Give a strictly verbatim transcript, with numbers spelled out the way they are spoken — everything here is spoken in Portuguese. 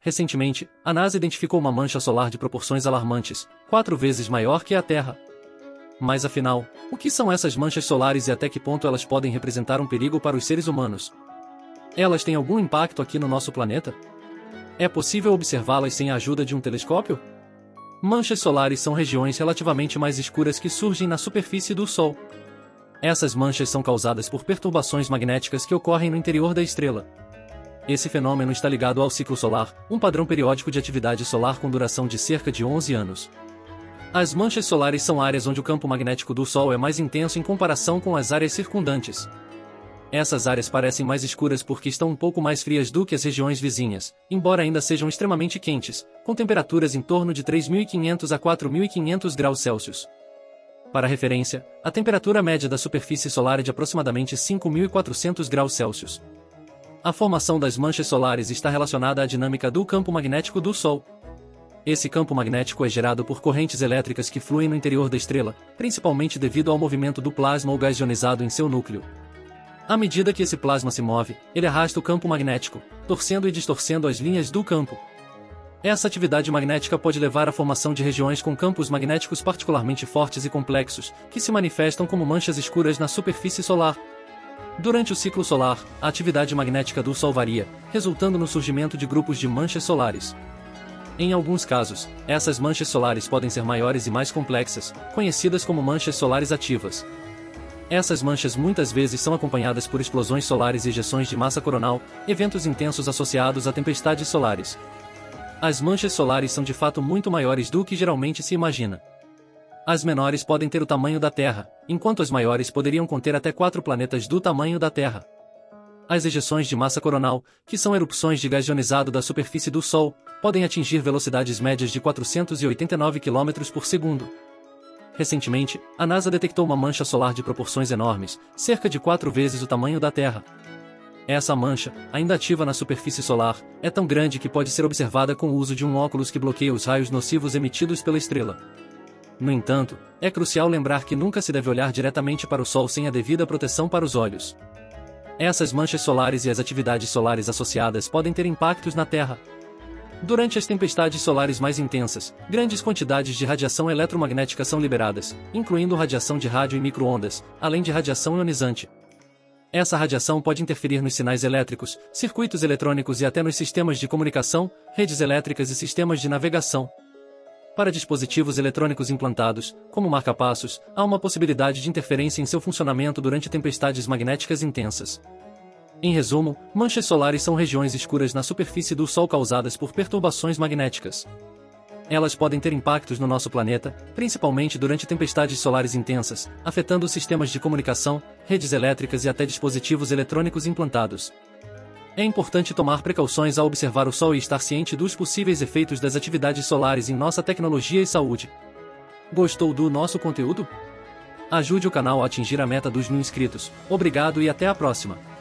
Recentemente, a NASA identificou uma mancha solar de proporções alarmantes, quatro vezes maior que a Terra. Mas afinal, o que são essas manchas solares e até que ponto elas podem representar um perigo para os seres humanos? Elas têm algum impacto aqui no nosso planeta? É possível observá-las sem a ajuda de um telescópio? Manchas solares são regiões relativamente mais escuras que surgem na superfície do Sol. Essas manchas são causadas por perturbações magnéticas que ocorrem no interior da estrela. Esse fenômeno está ligado ao ciclo solar, um padrão periódico de atividade solar com duração de cerca de onze anos. As manchas solares são áreas onde o campo magnético do Sol é mais intenso em comparação com as áreas circundantes. Essas áreas parecem mais escuras porque estão um pouco mais frias do que as regiões vizinhas, embora ainda sejam extremamente quentes, com temperaturas em torno de três mil e quinhentos a quatro mil e quinhentos graus Celsius. Para referência, a temperatura média da superfície solar é de aproximadamente cinco mil e quatrocentos graus Celsius. A formação das manchas solares está relacionada à dinâmica do campo magnético do Sol. Esse campo magnético é gerado por correntes elétricas que fluem no interior da estrela, principalmente devido ao movimento do plasma ou gás ionizado em seu núcleo. À medida que esse plasma se move, ele arrasta o campo magnético, torcendo e distorcendo as linhas do campo. Essa atividade magnética pode levar à formação de regiões com campos magnéticos particularmente fortes e complexos, que se manifestam como manchas escuras na superfície solar. Durante o ciclo solar, a atividade magnética do Sol varia, resultando no surgimento de grupos de manchas solares. Em alguns casos, essas manchas solares podem ser maiores e mais complexas, conhecidas como manchas solares ativas. Essas manchas muitas vezes são acompanhadas por explosões solares e ejeções de massa coronal, eventos intensos associados a tempestades solares. As manchas solares são de fato muito maiores do que geralmente se imagina. As menores podem ter o tamanho da Terra, enquanto as maiores poderiam conter até quatro planetas do tamanho da Terra. As ejeções de massa coronal, que são erupções de gás ionizado da superfície do Sol, podem atingir velocidades médias de quatrocentos e oitenta e nove quilômetros por segundo. Recentemente, a NASA detectou uma mancha solar de proporções enormes, cerca de quatro vezes o tamanho da Terra. Essa mancha, ainda ativa na superfície solar, é tão grande que pode ser observada com o uso de um óculos que bloqueia os raios nocivos emitidos pela estrela. No entanto, é crucial lembrar que nunca se deve olhar diretamente para o Sol sem a devida proteção para os olhos. Essas manchas solares e as atividades solares associadas podem ter impactos na Terra. Durante as tempestades solares mais intensas, grandes quantidades de radiação eletromagnética são liberadas, incluindo radiação de rádio e micro-ondas, além de radiação ionizante. Essa radiação pode interferir nos sinais elétricos, circuitos eletrônicos e até nos sistemas de comunicação, redes elétricas e sistemas de navegação. Para dispositivos eletrônicos implantados, como marca-passos, há uma possibilidade de interferência em seu funcionamento durante tempestades magnéticas intensas. Em resumo, manchas solares são regiões escuras na superfície do Sol causadas por perturbações magnéticas. Elas podem ter impactos no nosso planeta, principalmente durante tempestades solares intensas, afetando sistemas de comunicação, redes elétricas e até dispositivos eletrônicos implantados. É importante tomar precauções ao observar o Sol e estar ciente dos possíveis efeitos das atividades solares em nossa tecnologia e saúde. Gostou do nosso conteúdo? Ajude o canal a atingir a meta dos mil inscritos. Obrigado e até a próxima!